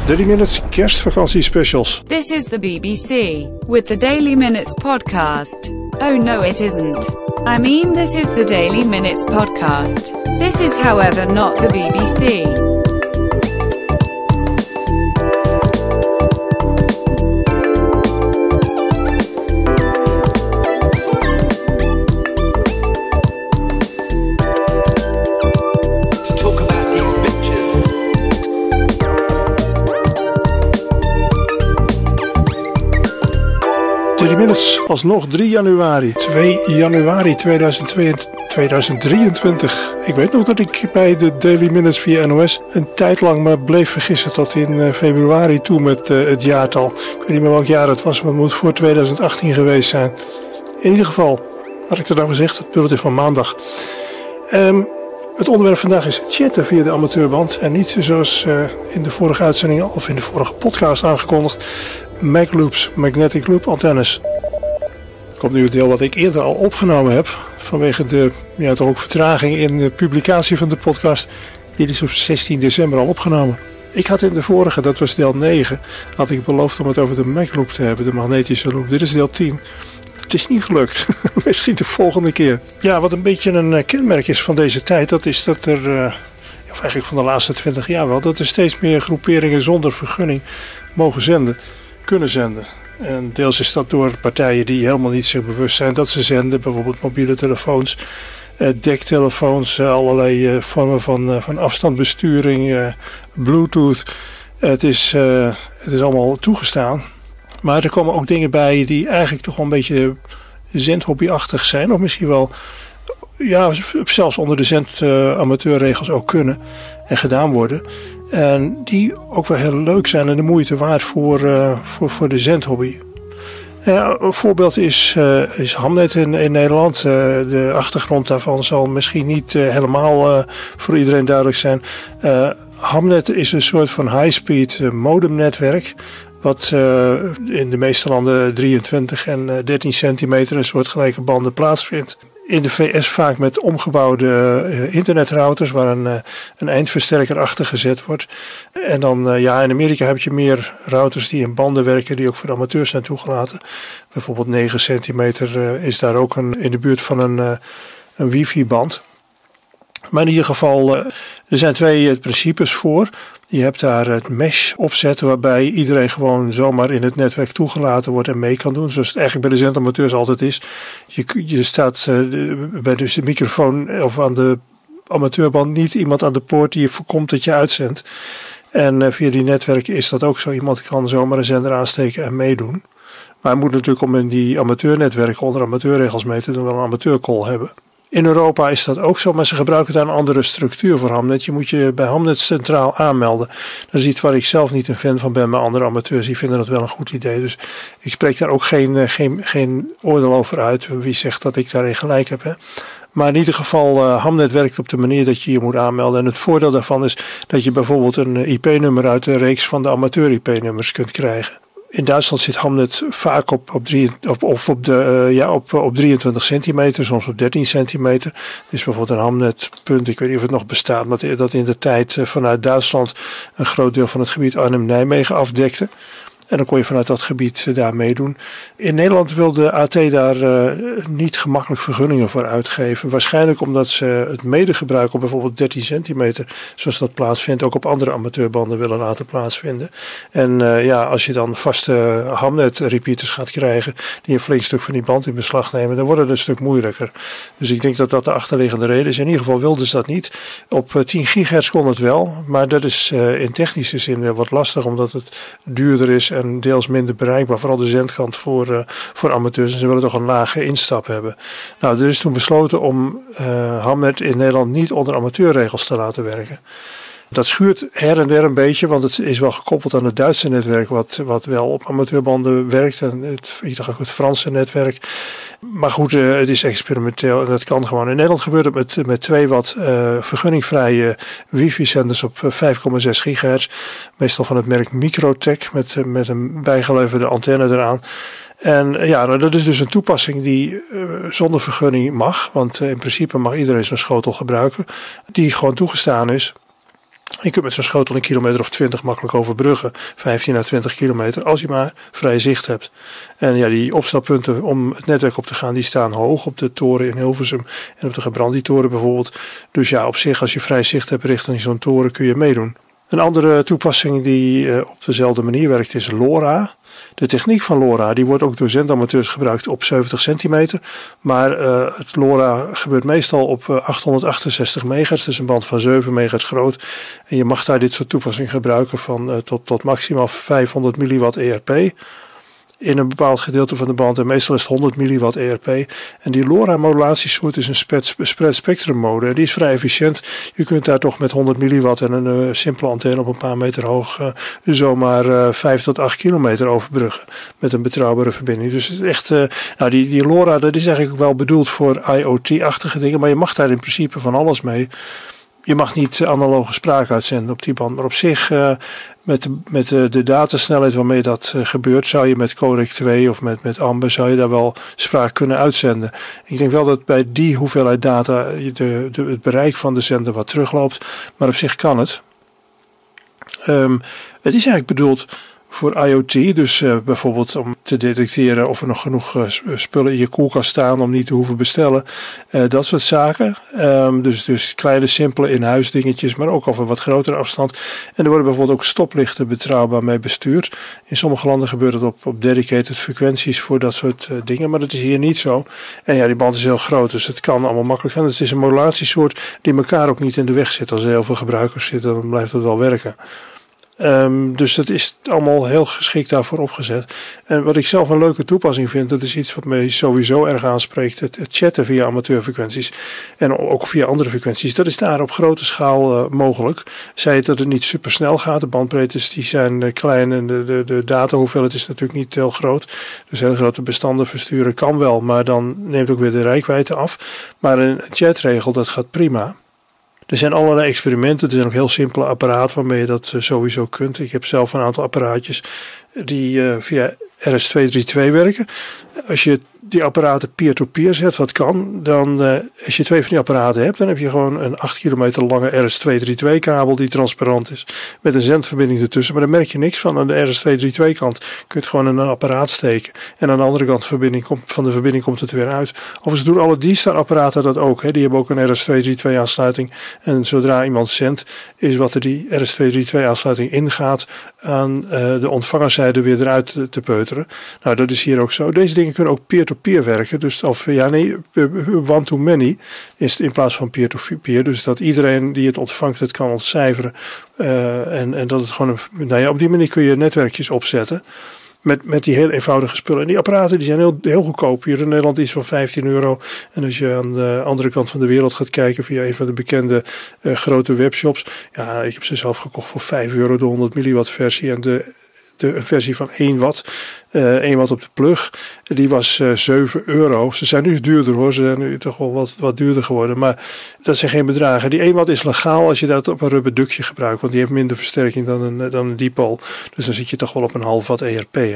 Daily Minutes kerstvakantie specials. This is the BBC with the Daily Minutes podcast. Oh no, it isn't. I mean, this is the Daily Minutes podcast. This is, however, not the BBC. Daily Minutes alsnog 3 januari. 2 januari 2023. Ik weet nog dat ik bij de Daily Minutes via NOS een tijd lang me bleef vergissen tot in februari toe met het jaartal. Ik weet niet meer welk jaar het was, maar het moet voor 2018 geweest zijn. In ieder geval, had ik er dan gezegd, het bulletin van maandag. Het onderwerp vandaag is chatten via de amateurband. En niet zoals in de vorige uitzending of in de vorige podcast aangekondigd. MagLoops, Magnetic Loop antennes. Komt nu het deel wat ik eerder al opgenomen heb. Vanwege de toch ook vertraging in de publicatie van de podcast. Dit is op 16 december al opgenomen. Ik had in de vorige, dat was deel 9, had ik beloofd om het over de MagLoop te hebben. De magnetische loop. Dit is deel 10. Het is niet gelukt. Misschien de volgende keer. Ja, wat een beetje een kenmerk is van deze tijd. Dat is dat er, of eigenlijk van de laatste 20 jaar wel. Dat er steeds meer groeperingen zonder vergunning mogen zenden. Kunnen zenden. En deels is dat door partijen die helemaal niet zich bewust zijn dat ze zenden. Bijvoorbeeld mobiele telefoons, dektelefoons, allerlei vormen van afstandsbesturing, Bluetooth. Het is allemaal toegestaan. Maar er komen ook dingen bij die eigenlijk toch wel een beetje zendhobbyachtig zijn. Of misschien wel zelfs onder de zendamateurregels ook kunnen en gedaan worden. En die ook wel heel leuk zijn en de moeite waard voor de zendhobby. Ja, een voorbeeld is Hamnet in Nederland. De achtergrond daarvan zal misschien niet helemaal voor iedereen duidelijk zijn. Hamnet is een soort van high-speed modemnetwerk. Wat in de meeste landen 23 en 13 centimeter een soort gelijke banden plaatsvindt. In de VS vaak met omgebouwde internetrouters waar een eindversterker achter gezet wordt. En dan in Amerika heb je meer routers die in banden werken die ook voor de amateurs zijn toegelaten. Bijvoorbeeld 9 centimeter is daar ook in de buurt van een wifi-band. Maar in ieder geval, er zijn 2 principes voor. Je hebt daar het mesh opzetten waarbij iedereen gewoon zomaar in het netwerk toegelaten wordt en mee kan doen. Zoals het eigenlijk bij de zendamateurs altijd is. Je staat bij de microfoon of aan de amateurband niet iemand aan de poort die je voorkomt dat je uitzendt. En via die netwerken is dat ook zo. Iemand kan zomaar een zender aansteken en meedoen. Maar hij moet natuurlijk om in die amateurnetwerken onder amateurregels mee te doen wel een amateurcall hebben. In Europa is dat ook zo, maar ze gebruiken daar een andere structuur voor Hamnet. Je moet je bij Hamnet centraal aanmelden. Dat is iets waar ik zelf niet een fan van ben, maar andere amateurs die vinden dat wel een goed idee. Dus ik spreek daar ook geen oordeel over uit wie zegt dat ik daarin gelijk heb. Hè. Maar in ieder geval, Hamnet werkt op de manier dat je je moet aanmelden. En het voordeel daarvan is dat je bijvoorbeeld een IP-nummer uit de reeks van de amateur-IP-nummers kunt krijgen. In Duitsland zit Hamnet vaak op 23 centimeter, soms op 13 centimeter. Er is bijvoorbeeld een Hamnet-punt, ik weet niet of het nog bestaat, maar dat in de tijd vanuit Duitsland een groot deel van het gebied Arnhem-Nijmegen afdekte. En dan kon je vanuit dat gebied daar meedoen. In Nederland wil de AT daar niet gemakkelijk vergunningen voor uitgeven. Waarschijnlijk omdat ze het medegebruik op bijvoorbeeld 13 centimeter, zoals dat plaatsvindt, ook op andere amateurbanden willen laten plaatsvinden. En als je dan vaste Hamnet repeaters gaat krijgen, die een flink stuk van die band in beslag nemen, dan wordt het een stuk moeilijker. Dus ik denk dat dat de achterliggende reden is. In ieder geval wilden ze dat niet. Op 10 gigahertz kon het wel, maar dat is in technische zin weer wat lastig, omdat het duurder is en deels minder bereikbaar, vooral de zendkant voor amateurs. En ze willen toch een lage instap hebben. Nou, er is toen besloten om Hamnet in Nederland niet onder amateurregels te laten werken. Dat schuurt her en der een beetje, want het is wel gekoppeld aan het Duitse netwerk, wat wel op amateurbanden werkt. En het Franse netwerk. Maar goed, het is experimenteel en dat kan gewoon. In Nederland gebeurt het met 2 watt vergunningvrije wifi-zenders op 5,6 gigahertz. Meestal van het merk Microtech met een bijgeleverde antenne eraan. En dat is dus een toepassing die zonder vergunning mag. Want in principe mag iedereen zo'n schotel gebruiken. Die gewoon toegestaan is. Je kunt met zo'n schotel een kilometer of 20 makkelijk overbruggen. 15 à 20 kilometer, als je maar vrij zicht hebt. En ja, die opstelpunten om het netwerk op te gaan, die staan hoog op de toren in Hilversum en op de Gebrandi-toren bijvoorbeeld. Dus ja, op zich, als je vrij zicht hebt richting zo'n toren, kun je meedoen. Een andere toepassing die op dezelfde manier werkt is LoRa. De techniek van LoRa die wordt ook door zendamateurs gebruikt op 70 centimeter. Maar het LoRa gebeurt meestal op 868 megahertz. Dat is een band van 7 megahertz groot. En je mag daar dit soort toepassingen gebruiken van tot maximaal 500 milliwatt ERP. In een bepaald gedeelte van de band. En meestal is het 100 milliwatt ERP. En die LoRa-modulatiesoort is een spread spectrum mode. En die is vrij efficiënt. Je kunt daar toch met 100 milliwatt en een simpele antenne op een paar meter hoog zomaar 5 tot 8 kilometer overbruggen. Met een betrouwbare verbinding. Dus het is echt, die LoRa dat is eigenlijk ook wel bedoeld voor IoT-achtige dingen. Maar je mag daar in principe van alles mee. Je mag niet analoge spraak uitzenden op die band. Maar op zich, met de datasnelheid waarmee dat gebeurt, zou je met codec 2 of met Amber zou je daar wel spraak kunnen uitzenden. Ik denk wel dat bij die hoeveelheid data het bereik van de zender wat terugloopt. Maar op zich kan het. Het is eigenlijk bedoeld voor IoT, dus bijvoorbeeld om te detecteren of er nog genoeg spullen in je koelkast staan om niet te hoeven bestellen. Dat soort zaken. Dus kleine, simpele in-huis dingetjes, maar ook over wat grotere afstand. En er worden bijvoorbeeld ook stoplichten betrouwbaar mee bestuurd. In sommige landen gebeurt het op dedicated frequenties voor dat soort dingen, maar dat is hier niet zo. En ja, die band is heel groot, dus het kan allemaal makkelijk gaan. Het is een modulatiesoort die elkaar ook niet in de weg zit. Als er heel veel gebruikers zitten, dan blijft het wel werken. Dus dat is allemaal heel geschikt daarvoor opgezet. En wat ik zelf een leuke toepassing vind, dat is iets wat mij sowieso erg aanspreekt. Het chatten via amateurfrequenties en ook via andere frequenties. Dat is daar op grote schaal mogelijk. Zij het dat het niet super snel gaat. De bandbreedtes die zijn klein en de datahoeveelheid is natuurlijk niet heel groot. Dus hele grote bestanden versturen kan wel, maar dan neemt ook weer de reikwijdte af. Maar een chatregel, dat gaat prima. Er zijn allerlei experimenten. Er zijn ook heel simpele apparaten waarmee je dat sowieso kunt. Ik heb zelf een aantal apparaatjes die via RS-232 werken. Als je die apparaten peer-to-peer zet, wat kan, dan als je 2 van die apparaten hebt, dan heb je gewoon een 8 kilometer lange RS-232 kabel die transparant is, met een zendverbinding ertussen. Maar daar merk je niks van. Aan de RS-232 kant kun je het gewoon in een apparaat steken. En aan de andere kant van de verbinding komt het er weer uit. Overigens doen alle D-Star apparaten dat ook. Hè. Die hebben ook een RS-232 aansluiting. En zodra iemand zendt, is wat er die RS-232 aansluiting ingaat aan de ontvangerszijde weer eruit te peuteren. Nou, dat is hier ook zo. Deze dingen kunnen ook peer-to-peer werken. Dus one-to-many is het in plaats van peer-to-peer. Dus dat iedereen die het ontvangt het kan ontcijferen. En dat het gewoon op die manier kun je netwerkjes opzetten. Met die heel eenvoudige spullen. En die apparaten die zijn heel goedkoop. Hier in Nederland iets van €15. En als je aan de andere kant van de wereld gaat kijken via een van de bekende grote webshops. Ja, ik heb ze zelf gekocht voor €5, de 100 milliwatt versie. En de versie van 1 watt. 1 watt op de plug. Die was €7. Ze zijn nu duurder hoor. Ze zijn nu toch wel wat duurder geworden. Maar dat zijn geen bedragen. Die 1 watt is legaal als je dat op een rubberductje gebruikt. Want die heeft minder versterking dan een dipole. Dus dan zit je toch wel op een half watt ERP. Hè?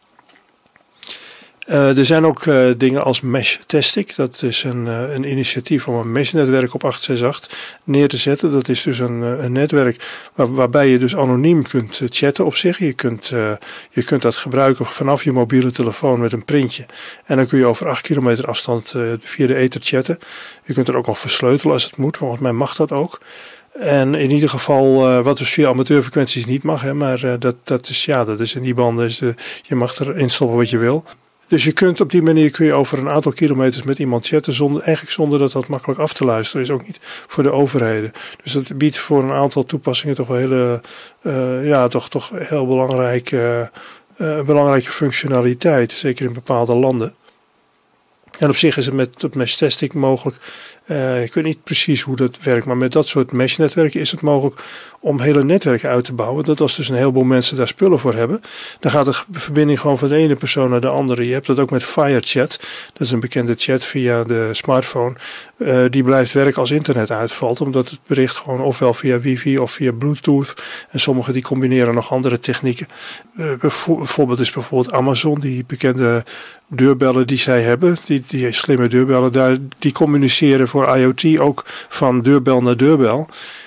Er zijn ook dingen als Mesh-Tastic. Dat is een initiatief om een mesh-netwerk op 868 neer te zetten. Dat is dus een netwerk waarbij je dus anoniem kunt chatten op zich. Je kunt dat gebruiken vanaf je mobiele telefoon met een printje. En dan kun je over 8 kilometer afstand via de ether chatten. Je kunt er ook nog versleutelen als het moet. Volgens mij mag dat ook. En in ieder geval, wat dus via amateurfrequenties niet mag. Hè, maar dat is in die banden. Je mag erin stoppen wat je wil. Dus je kunt op die manier over een aantal kilometers met iemand chatten zonder dat makkelijk af te luisteren is. Ook niet voor de overheden. Dus dat biedt voor een aantal toepassingen toch wel toch heel belangrijke functionaliteit. Zeker in bepaalde landen. En op zich is het met Mesh-Tastic mogelijk. Ik weet niet precies hoe dat werkt, maar met dat soort mesh-netwerken is het mogelijk om hele netwerken uit te bouwen. Dat als dus een heleboel mensen daar spullen voor hebben, dan gaat de verbinding gewoon van de ene persoon naar de andere. Je hebt dat ook met FireChat. Dat is een bekende chat via de smartphone. Die blijft werken als internet uitvalt, omdat het bericht gewoon ofwel via wifi of via bluetooth. En sommigen die combineren nog andere technieken. Bijvoorbeeld is Amazon, die bekende deurbellen die zij hebben, die slimme deurbellen, die communiceren voor IoT ook van deurbel naar deurbel.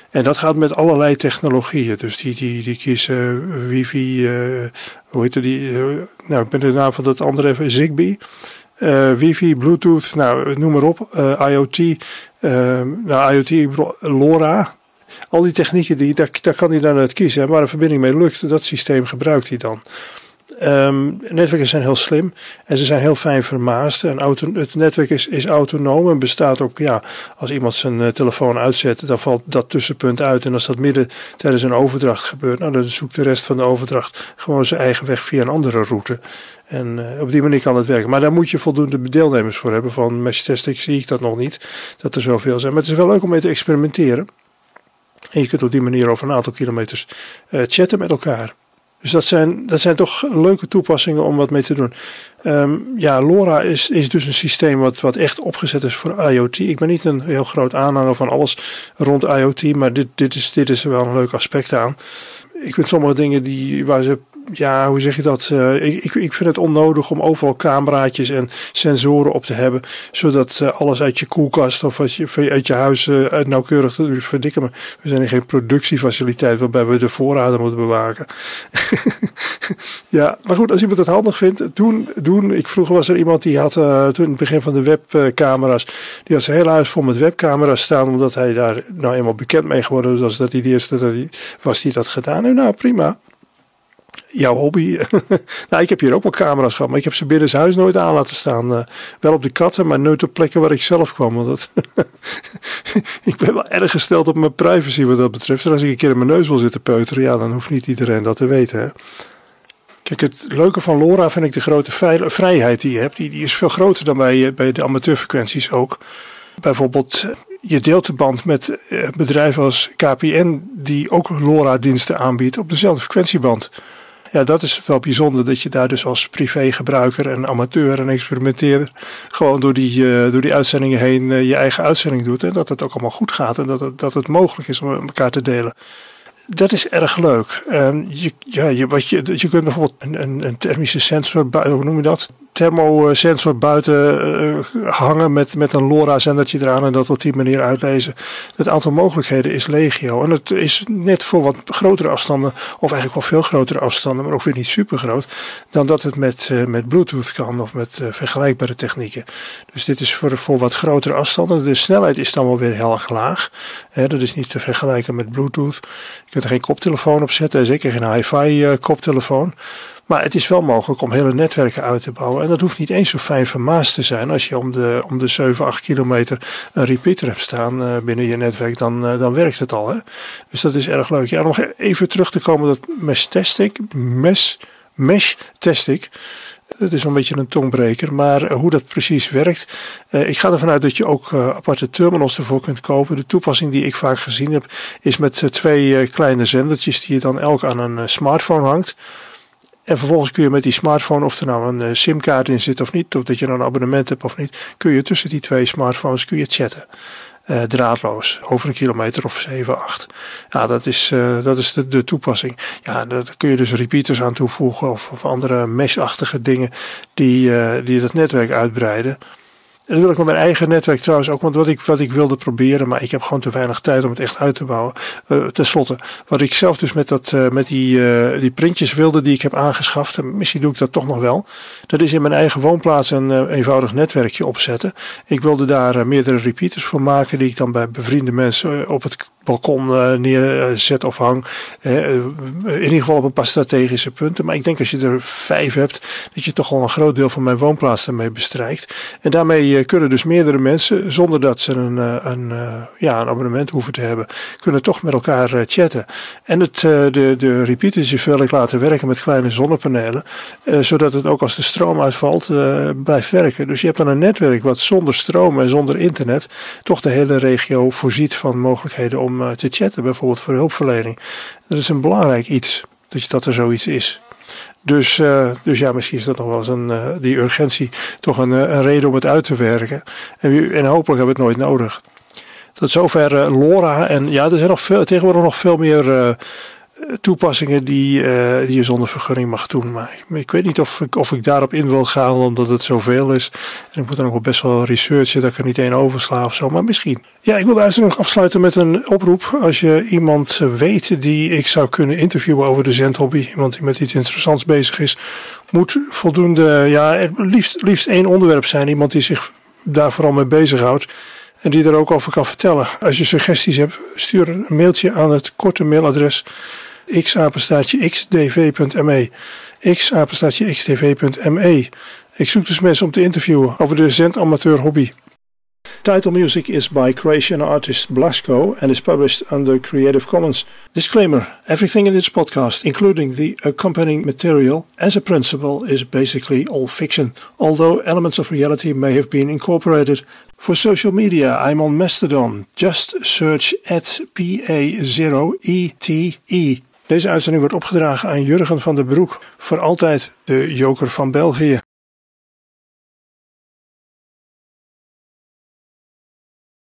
En dat gaat met allerlei technologieën. Dus die kiezen wifi, hoe heet die? Nou, ik ben de naam van dat andere even, Zigbee. Wifi, Bluetooth, nou, noem maar op. IoT, IoT, ik bedoel, LoRa. Al die technieken, daar kan hij dan uit kiezen. En waar een verbinding mee lukt, dat systeem gebruikt hij dan. Netwerken zijn heel slim en ze zijn heel fijn vermaast. En het netwerk is autonoom en bestaat ook, als iemand zijn telefoon uitzet, dan valt dat tussenpunt uit. En als dat midden tijdens een overdracht gebeurt, dan zoekt de rest van de overdracht gewoon zijn eigen weg via een andere route. En op die manier kan het werken. Maar daar moet je voldoende deelnemers voor hebben. Van mesh testing zie ik dat nog niet, dat er zoveel zijn. Maar het is wel leuk om mee te experimenteren. En je kunt op die manier over een aantal kilometers chatten met elkaar. Dus dat zijn toch leuke toepassingen om wat mee te doen. LoRa is dus een systeem wat echt opgezet is voor IoT. Ik ben niet een heel groot aanhanger van alles rond IoT, maar dit is er wel een leuk aspect aan. Ik vind sommige dingen waar ze... Ja, hoe zeg je dat? Ik vind het onnodig om overal cameraatjes en sensoren op te hebben. Zodat alles uit je koelkast of uit je huis nauwkeurig te verdikken. Maar we zijn in geen productiefaciliteit waarbij we de voorraden moeten bewaken. Ja, maar goed, als iemand het handig vindt, doen. Vroeger was er iemand die had, toen in het begin van de webcamera's, die had zijn hele huis vol met webcamera's staan. Omdat hij daar nou eenmaal bekend mee geworden was. Dat hij de eerste was die dat gedaan. En nou, prima. Jouw hobby. Nou, ik heb hier ook wel camera's gehad, maar ik heb ze binnen huis nooit aan laten staan. Wel op de katten, maar nooit op plekken waar ik zelf kwam. Want ik ben wel erg gesteld op mijn privacy wat dat betreft. En als ik een keer in mijn neus wil zitten peuteren, dan hoeft niet iedereen dat te weten. Hè? Kijk, het leuke van LoRa vind ik de grote vrijheid die je hebt. Die is veel groter dan bij de amateurfrequenties ook. Bijvoorbeeld, je deelt de band met bedrijven als KPN die ook LoRa-diensten aanbiedt op dezelfde frequentieband. Ja, dat is wel bijzonder dat je daar dus als privégebruiker en amateur en experimenteerder gewoon door die uitzendingen heen je eigen uitzending doet. En dat het ook allemaal goed gaat en dat het mogelijk is om elkaar te delen. Dat is erg leuk. Je kunt bijvoorbeeld een thermische sensor, hoe noem je dat? Thermosensor buiten hangen met een LoRa-zendertje eraan en dat op die manier uitlezen. Het aantal mogelijkheden is legio. En het is net voor wat grotere afstanden, of eigenlijk wel veel grotere afstanden, maar ook weer niet super groot, dan dat het met Bluetooth kan of met vergelijkbare technieken. Dus dit is voor wat grotere afstanden. De snelheid is dan wel weer heel erg laag. Dat is niet te vergelijken met Bluetooth. Je kunt er geen koptelefoon op zetten, zeker geen hi-fi koptelefoon. Maar het is wel mogelijk om hele netwerken uit te bouwen. En dat hoeft niet eens zo fijn vermaast te zijn. Als je om de 7, 8 kilometer een repeater hebt staan binnen je netwerk, dan werkt het al. Hè? Dus dat is erg leuk. Ja, nog even terug te komen dat mesh testing. Dat is wel een beetje een tongbreker, maar hoe dat precies werkt. Ik ga ervan uit dat je ook aparte terminals ervoor kunt kopen. De toepassing die ik vaak gezien heb is met 2 kleine zendertjes die je dan elk aan een smartphone hangt. En vervolgens kun je met die smartphone, of er nou een simkaart in zit of niet, of dat je nou een abonnement hebt of niet, kun je tussen die 2 smartphones chatten. Draadloos, over een kilometer of 7, 8. Ja, dat is de toepassing. Ja, daar kun je dus repeaters aan toevoegen of andere mesh-achtige dingen die dat netwerk uitbreiden. En dat wil ik met mijn eigen netwerk trouwens ook, want wat ik wilde proberen, maar ik heb gewoon te weinig tijd om het echt uit te bouwen. Ten slotte, wat ik zelf dus met die printjes wilde die ik heb aangeschaft, en misschien doe ik dat toch nog wel, dat is in mijn eigen woonplaats een eenvoudig netwerkje opzetten. Ik wilde daar meerdere repeaters voor maken die ik dan bij bevriende mensen op het balkon neerzet of hang. In ieder geval op een paar strategische punten. Maar ik denk als je er 5 hebt, dat je toch al een groot deel van mijn woonplaats ermee bestrijkt. En daarmee kunnen dus meerdere mensen, zonder dat ze een abonnement hoeven te hebben, kunnen toch met elkaar chatten. En de repeaters wil ik laten werken met kleine zonnepanelen, zodat het ook als de stroom uitvalt, blijft werken. Dus je hebt dan een netwerk wat zonder stroom en zonder internet toch de hele regio voorziet van mogelijkheden om te chatten, bijvoorbeeld voor hulpverlening. Dat is een belangrijk iets, dat er zoiets is. Dus ja, misschien is dat nog wel eens die urgentie toch een reden om het uit te werken. En hopelijk hebben we het nooit nodig. Tot zover LoRa. En ja, er zijn tegenwoordig nog veel meer toepassingen die je zonder vergunning mag doen. Maar ik weet niet of ik daarop in wil gaan, omdat het zoveel is. En ik moet dan ook wel best wel researchen dat ik er niet één oversla of zo, maar misschien. Ja, ik wil de uitzending nog afsluiten met een oproep. Als je iemand weet die ik zou kunnen interviewen over de zendhobby, iemand die met iets interessants bezig is, moet voldoende, liefst één onderwerp zijn. Iemand die zich daar vooral mee bezighoudt en die er ook over kan vertellen. Als je suggesties hebt, stuur een mailtje aan het korte mailadres x@xdv.me. x@xdv.me. Ik zoek dus mensen om te interviewen over de zendamateur hobby. Title music is by Croatian artist Blasko and is published under Creative Commons. Disclaimer: everything in this podcast, including the accompanying material, as a principle is basically all fiction, although elements of reality may have been incorporated. For social media, I'm on Mastodon. Just search @PA0ETE. Deze uitzending wordt opgedragen aan Jurgen van der Broek, voor altijd de Joker van België.